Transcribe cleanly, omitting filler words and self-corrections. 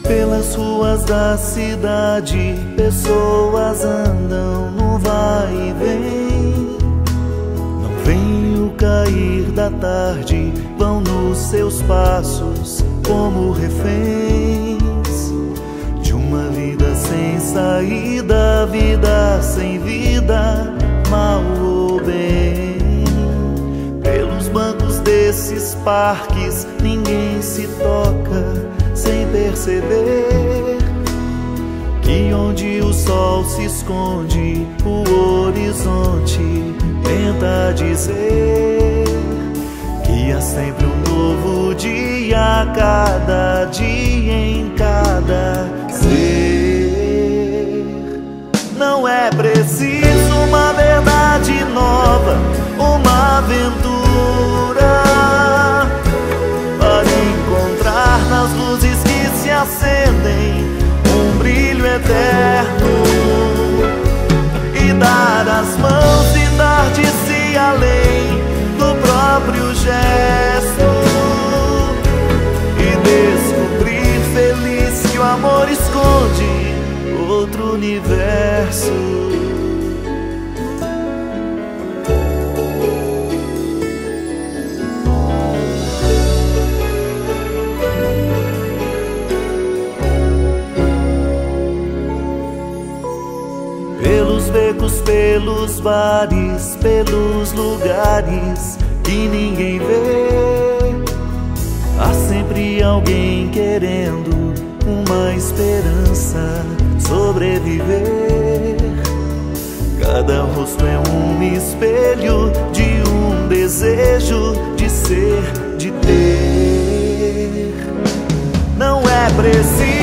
Pelas ruas da cidade, pessoas andam no vai e vem. Não veem o cair da tarde, vão nos seus passos como reféns de uma vida sem saída, vida sem vida, mal ou bem. Pelos bancos desses parques, ninguém se toca sem perceber que onde o sol se esconde, o horizonte tenta dizer que há sempre um novo dia, cada dia em cada ser. Não é preciso uma verdade nova, uma aventura para encontrar nas luzes que se acendem um brilho eterno e dar as mãos e dar de si além do próprio gesto e descobrir feliz que o amor esconde outro universo. Pelos becos, pelos bares, pelos lugares que ninguém vê, há sempre alguém querendo uma esperança sobreviver. Cada rosto é um espelho de um desejo de ser, de ter. Não é preciso